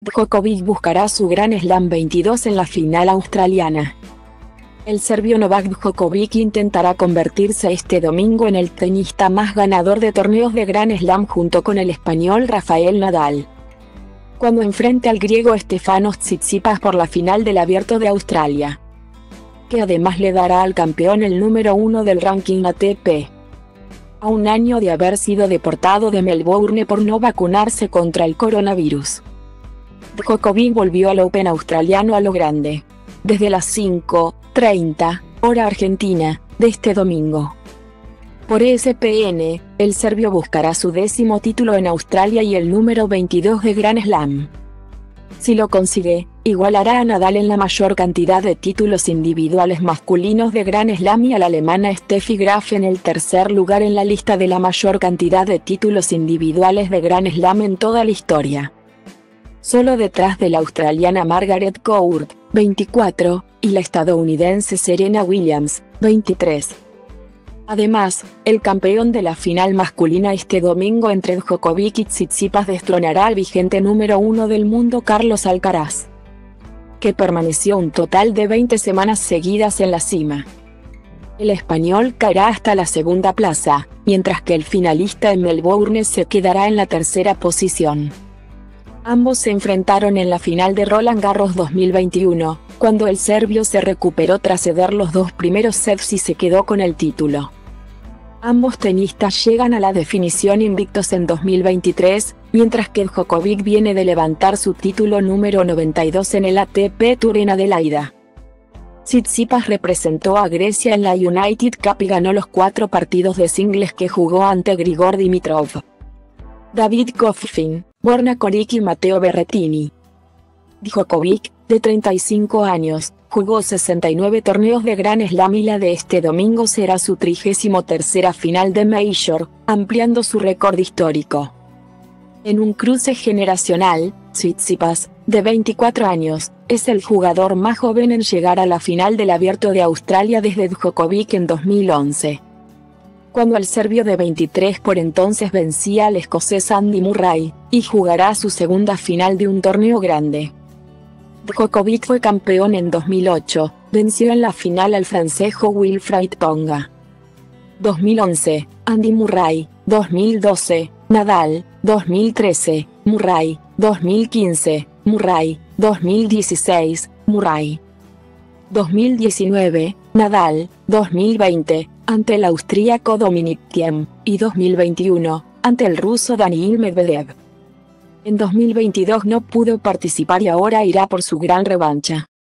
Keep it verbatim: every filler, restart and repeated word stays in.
Djokovic buscará su Gran Slam veintidós en la final australiana. El serbio Novak Djokovic intentará convertirse este domingo en el tenista más ganador de torneos de Gran Slam junto con el español Rafael Nadal, cuando enfrente al griego Stefanos Tsitsipas por la final del Abierto de Australia, que además le dará al campeón el número uno del ranking A T P. A un año de haber sido deportado de Melbourne por no vacunarse contra el coronavirus, Djokovic volvió al Open australiano a lo grande, desde las cinco treinta, hora argentina, de este domingo. Por E S P N, el serbio buscará su décimo título en Australia y el número veintidós de Grand Slam. Si lo consigue, igualará a Nadal en la mayor cantidad de títulos individuales masculinos de Grand Slam y a la alemana Steffi Graf en el tercer lugar en la lista de la mayor cantidad de títulos individuales de Grand Slam en toda la historia, solo detrás de la australiana Margaret Court, veinticuatro, y la estadounidense Serena Williams, veintitrés. Además, el campeón de la final masculina este domingo entre Djokovic y Tsitsipas destronará al vigente número uno del mundo Carlos Alcaraz, que permaneció un total de veinte semanas seguidas en la cima. El español caerá hasta la segunda plaza, mientras que el finalista en Melbourne se quedará en la tercera posición. Ambos se enfrentaron en la final de Roland Garros dos mil veintiuno, cuando el serbio se recuperó tras ceder los dos primeros sets y se quedó con el título. Ambos tenistas llegan a la definición invictos en dos mil veintitrés, mientras que Djokovic viene de levantar su título número noventa y dos en el A T P Tour en Adelaida. Tsitsipas representó a Grecia en la United Cup y ganó los cuatro partidos de singles que jugó ante Grigor Dimitrov, David Goffin, Borna Coric y Matteo Berrettini. Djokovic, de treinta y cinco años, jugó sesenta y nueve torneos de Grand Slam y la de este domingo será su trigésimo tercera final de Major, ampliando su récord histórico. En un cruce generacional, Tsitsipas, de veinticuatro años, es el jugador más joven en llegar a la final del Abierto de Australia desde Djokovic en dos mil once. Cuando el serbio de veintitrés por entonces vencía al escocés Andy Murray, y jugará su segunda final de un torneo grande. Djokovic fue campeón en dos mil ocho, venció en la final al francejo Wilfried Tsonga. dos mil once, Andy Murray, dos mil doce, Nadal, dos mil trece, Murray, dos mil quince, Murray, dos mil dieciséis, Murray. dos mil diecinueve, Nadal, dos mil veinte, ante el austríaco Dominic Thiem, y dos mil veintiuno, ante el ruso Daniil Medvedev. En dos mil veintidós no pudo participar y ahora irá por su gran revancha.